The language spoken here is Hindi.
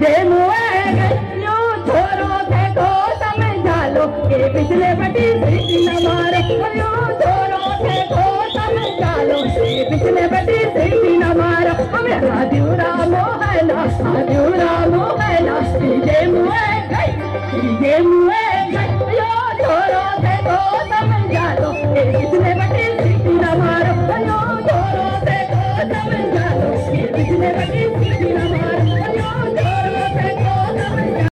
जे मुए यूं छोरो थे को समझा लो के पिछले बटी